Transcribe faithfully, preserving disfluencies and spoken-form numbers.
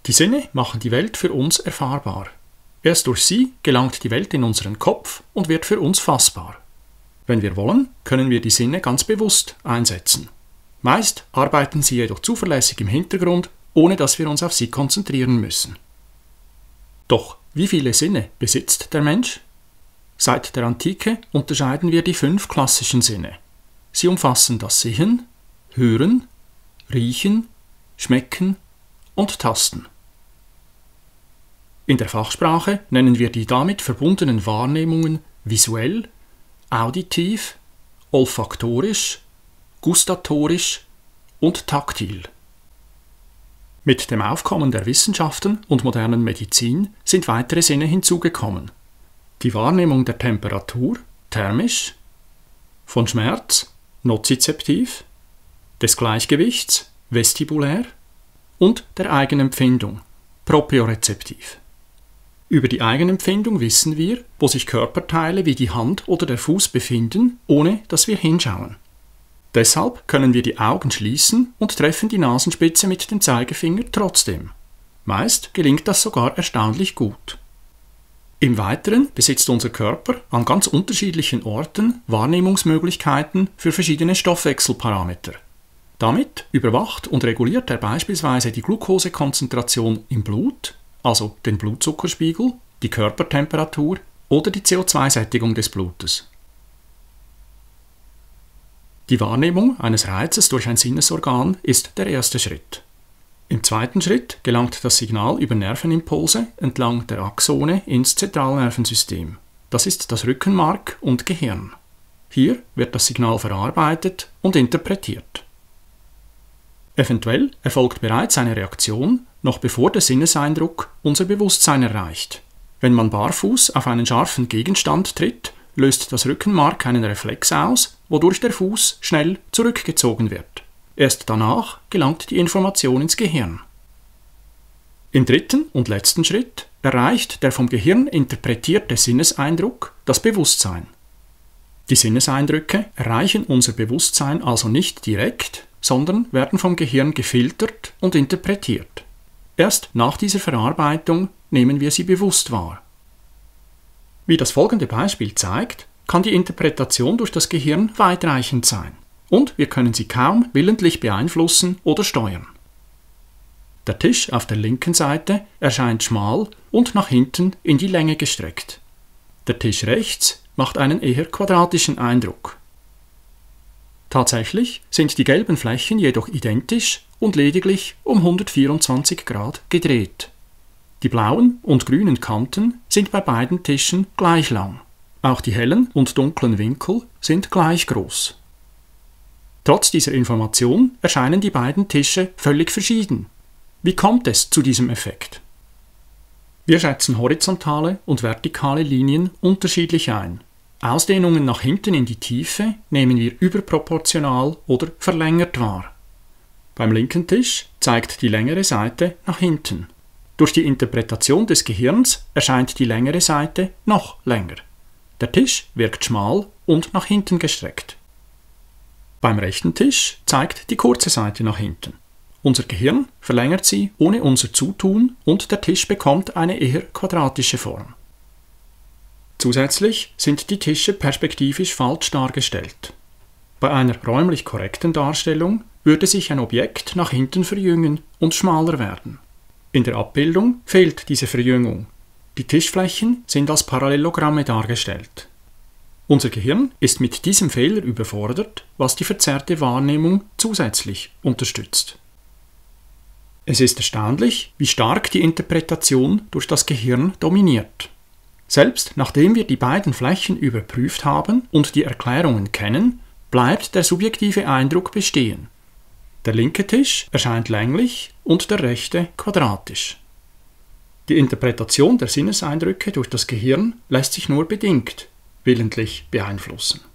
Die Sinne machen die Welt für uns erfahrbar. Erst durch sie gelangt die Welt in unseren Kopf und wird für uns fassbar. Wenn wir wollen, können wir die Sinne ganz bewusst einsetzen. Meist arbeiten sie jedoch zuverlässig im Hintergrund, ohne dass wir uns auf sie konzentrieren müssen. Doch wie viele Sinne besitzt der Mensch? Seit der Antike unterscheiden wir die fünf klassischen Sinne. Sie umfassen das Sehen, Hören, Riechen, Schmecken und Tasten. In der Fachsprache nennen wir die damit verbundenen Wahrnehmungen visuell, auditiv, olfaktorisch, gustatorisch und taktil. Mit dem Aufkommen der Wissenschaften und modernen Medizin sind weitere Sinne hinzugekommen. Die Wahrnehmung der Temperatur, thermisch, von Schmerz, nozizeptiv, des Gleichgewichts, vestibulär und der Eigenempfindung, propriorezeptiv. Über die Eigenempfindung wissen wir, wo sich Körperteile wie die Hand oder der Fuß befinden, ohne dass wir hinschauen. Deshalb können wir die Augen schließen und treffen die Nasenspitze mit dem Zeigefinger trotzdem. Meist gelingt das sogar erstaunlich gut. Im Weiteren besitzt unser Körper an ganz unterschiedlichen Orten Wahrnehmungsmöglichkeiten für verschiedene Stoffwechselparameter. Damit überwacht und reguliert er beispielsweise die Glukosekonzentration im Blut, also den Blutzuckerspiegel, die Körpertemperatur oder die C O zwei Sättigung des Blutes. Die Wahrnehmung eines Reizes durch ein Sinnesorgan ist der erste Schritt. Im zweiten Schritt gelangt das Signal über Nervenimpulse entlang der Axone ins Zentralnervensystem. Das ist das Rückenmark und Gehirn. Hier wird das Signal verarbeitet und interpretiert. Eventuell erfolgt bereits eine Reaktion, noch bevor der Sinneseindruck unser Bewusstsein erreicht. Wenn man barfuß auf einen scharfen Gegenstand tritt, löst das Rückenmark einen Reflex aus, wodurch der Fuß schnell zurückgezogen wird. Erst danach gelangt die Information ins Gehirn. Im dritten und letzten Schritt erreicht der vom Gehirn interpretierte Sinneseindruck das Bewusstsein. Die Sinneseindrücke erreichen unser Bewusstsein also nicht direkt, sondern werden vom Gehirn gefiltert und interpretiert. Erst nach dieser Verarbeitung nehmen wir sie bewusst wahr. Wie das folgende Beispiel zeigt, kann die Interpretation durch das Gehirn weitreichend sein und wir können sie kaum willentlich beeinflussen oder steuern. Der Tisch auf der linken Seite erscheint schmal und nach hinten in die Länge gestreckt. Der Tisch rechts macht einen eher quadratischen Eindruck. Tatsächlich sind die gelben Flächen jedoch identisch und lediglich um hundertvierundzwanzig Grad gedreht. Die blauen und grünen Kanten sind bei beiden Tischen gleich lang. Auch die hellen und dunklen Winkel sind gleich groß. Trotz dieser Information erscheinen die beiden Tische völlig verschieden. Wie kommt es zu diesem Effekt? Wir schätzen horizontale und vertikale Linien unterschiedlich ein. Ausdehnungen nach hinten in die Tiefe nehmen wir überproportional oder verlängert wahr. Beim linken Tisch zeigt die längere Seite nach hinten. Durch die Interpretation des Gehirns erscheint die längere Seite noch länger. Der Tisch wirkt schmal und nach hinten gestreckt. Beim rechten Tisch zeigt die kurze Seite nach hinten. Unser Gehirn verlängert sie ohne unser Zutun und der Tisch bekommt eine eher quadratische Form. Zusätzlich sind die Tische perspektivisch falsch dargestellt. Bei einer räumlich korrekten Darstellung würde sich ein Objekt nach hinten verjüngen und schmaler werden. In der Abbildung fehlt diese Verjüngung. Die Tischflächen sind als Parallelogramme dargestellt. Unser Gehirn ist mit diesem Fehler überfordert, was die verzerrte Wahrnehmung zusätzlich unterstützt. Es ist erstaunlich, wie stark die Interpretation durch das Gehirn dominiert. Selbst nachdem wir die beiden Flächen überprüft haben und die Erklärungen kennen, bleibt der subjektive Eindruck bestehen. Der linke Tisch erscheint länglich und der rechte quadratisch. Die Interpretation der Sinneseindrücke durch das Gehirn lässt sich nur bedingt willentlich beeinflussen.